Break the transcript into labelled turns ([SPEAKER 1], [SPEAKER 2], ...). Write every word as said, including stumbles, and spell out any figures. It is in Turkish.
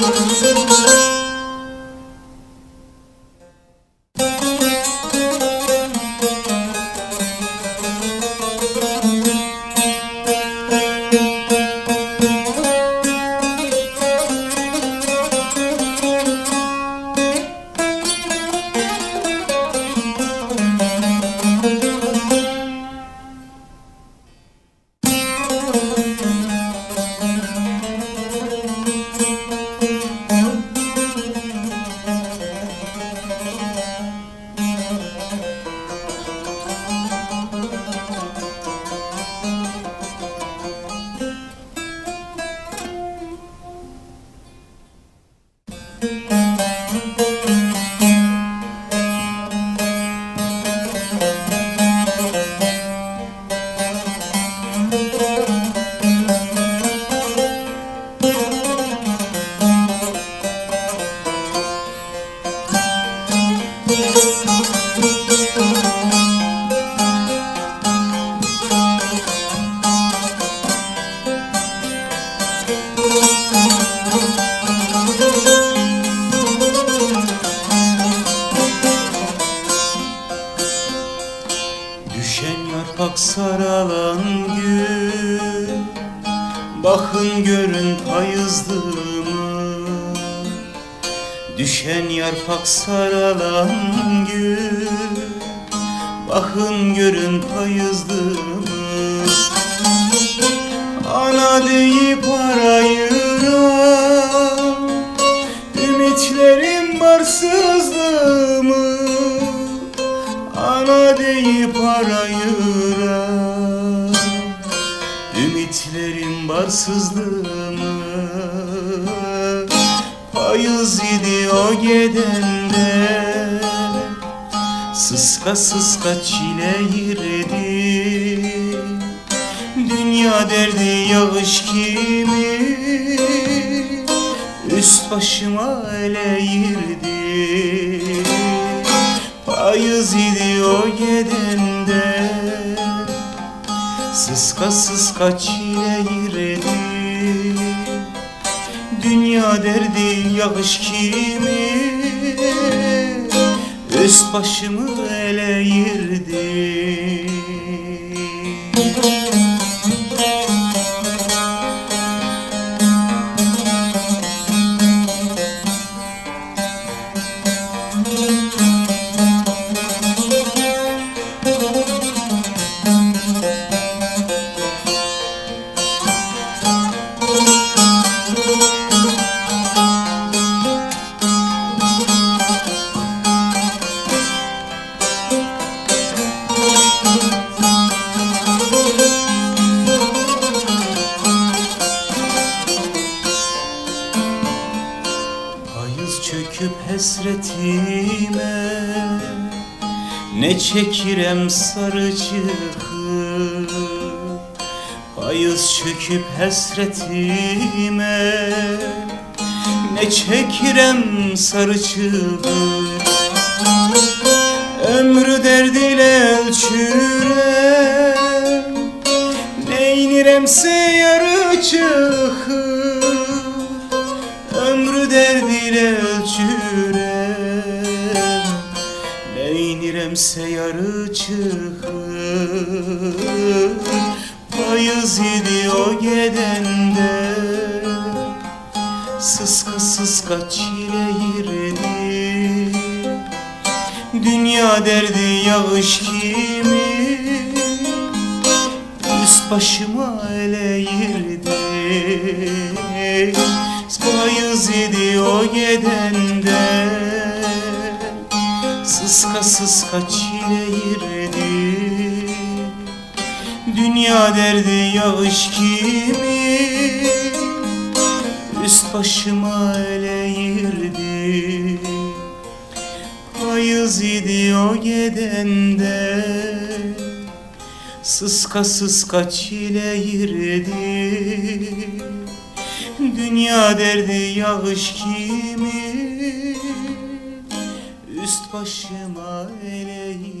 [SPEAKER 1] Düşen yarpak saralan gül, bakın görün payızlığımı. Düşen yarpak saralan gül, bakın görün payızlığımı. Ana deyip arayıram, ümitlerim barsızlığımı. Ana deyip arayıram, ümitlerim barsızlığımı. Payız idi o gedende, sıska sıska çile girdi. Dünya derdi yağış kimi, üst başıma ele girdi. Payız idi o gedende, sıska sıska çile girdi. Dünya derdi yağış kimi, üst başımı ele girdi. Çöküp hasretime, ne çekirem sarı çıkıp. Payız çöküp hasretime, ne çekirem sarı çıkıp. Ömrü derdiyle ölçürem, neyniremse yarı çıkıp. Ömrü derdiyle ölçürem, neyniremse yarı çıkıp. Payız idi o gedende, sıska sıska çile girdi. Dünya derdi yağış kimi, üst başıma ele girdi. Payız idi o gedende, sıska sıska çile girdi. Dünya derdi yağış kimi, üst başıma ele girdi. Payız idi o gedende, sıska sıska çile girdi. Dünya derdi yağış kimi, üst başıma ele girdi.